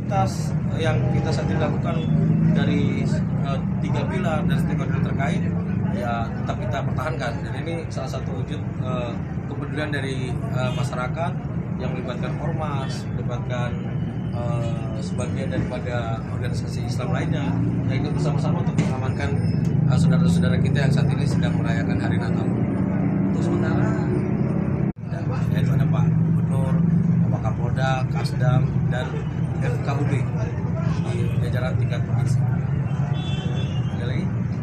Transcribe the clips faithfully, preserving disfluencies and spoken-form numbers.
prioritas yang kita saat ini lakukan dari uh, tiga pilar dan stakeholder terkait ya tetap kita pertahankan, dan ini salah satu wujud uh, kepedulian dari uh, masyarakat yang melibatkan ormas, melibatkan uh, sebagian daripada organisasi Islam lainnya yang ikut bersama-sama untuk mengamankan uh, saudara-saudara kita yang saat ini sedang merayakan hari Natal. Untuk sementara yaitu ada Pak Gubernur, Pak Kapolda, Kasdam, dan F K U B di jajaran tingkat provinsi. Ada lagi?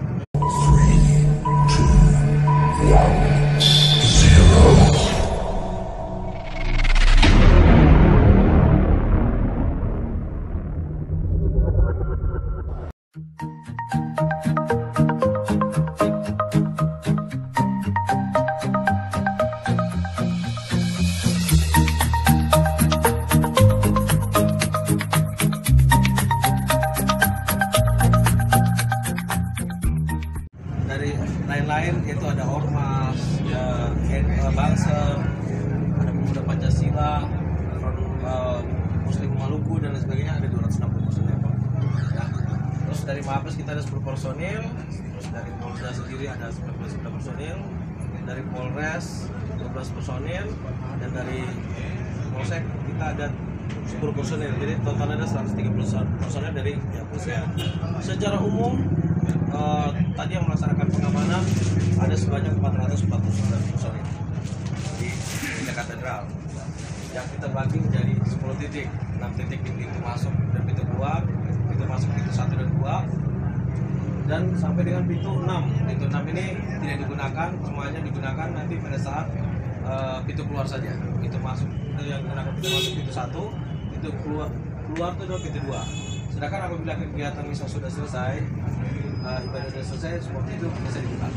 Dari lain-lain yaitu ada ormas, ya, bangsa, ada pemuda Pancasila, front uh, Muslim Maluku dan lain sebagainya, ada dua ratus enam puluh personil. Ya. Terus dari Mabes kita ada sepuluh personil, terus dari Polda sendiri ada sembilan belas personil, dari Polres dua belas personil, dan dari Polsek kita ada sepuluh personil. Jadi totalnya ada seratus tiga puluh personil dari ya, polisian. Secara umum Uh, tadi yang melaksanakan pengamanan ada sebanyak empat ratus empat puluh sembilan personil di Gereja Katedral yang kita bagi menjadi sepuluh titik, enam titik di pintu masuk dan pintu keluar, pintu masuk pintu satu dan dua, dan sampai dengan pintu enam. Pintu enam ini tidak digunakan, semuanya digunakan nanti pada saat uh, pintu keluar saja. Pintu masuk yang digunakan pintu masuk pintu satu, pintu keluar keluar itu adalah pintu dua. Sedangkan apabila kegiatan misa sudah selesai, uh, ibadah sudah selesai, semua itu bisa dibuka.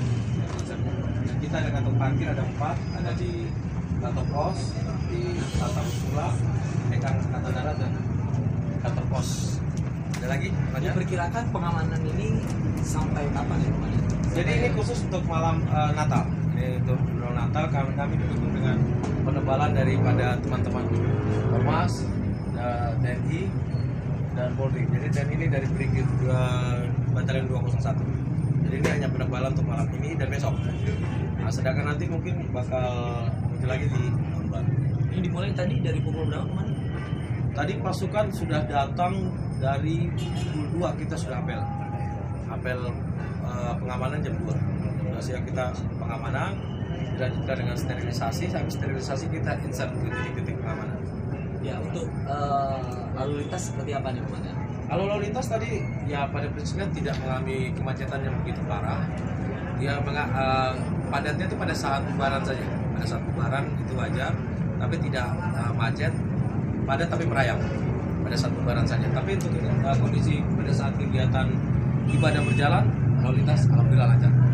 Kita ada kantong parkir, ada empat, ada di kantor pos, di Tata Usula, Dekan Angkatan Darat, dan kantor pos. Ada lagi? Banyak. Diperkirakan pengamanan ini sampai kapan ya? Jadi ini khusus untuk malam uh, Natal. Ini untuk malam Natal kami kami didukung dengan penebalan daripada teman-teman ormas, uh, T N I, dan Polri. Jadi dan ini dari Brigade Batalion dua nol satu. Jadi ini hanya penebalan untuk malam ini dan besok. Nah, sedangkan nanti mungkin bakal muncul lagi di tahun baru. Ini dimulai tadi dari pukul berapa kemarin? Tadi pasukan sudah datang dari pukul dua, kita sudah apel. Apel uh, pengamanan jam dua. Nah, siang kita pengamanan, dilanjutkan dengan sterilisasi, sampai sterilisasi kita insert ke titik-titik pengamanan. Ya, untuk uh, lalu lintas seperti apa nih Komandan? Kalau lalu lintas tadi ya pada prinsipnya tidak mengalami kemacetan yang begitu parah. Dia menga- uh, padatnya itu pada saat bubaran saja. Pada saat bubaran itu wajar, tapi tidak uh, macet. Padat tapi merayap pada saat bubaran saja. Tapi untuk uh, kondisi pada saat kegiatan ibadah berjalan, lalu lintas alhamdulillah lancar.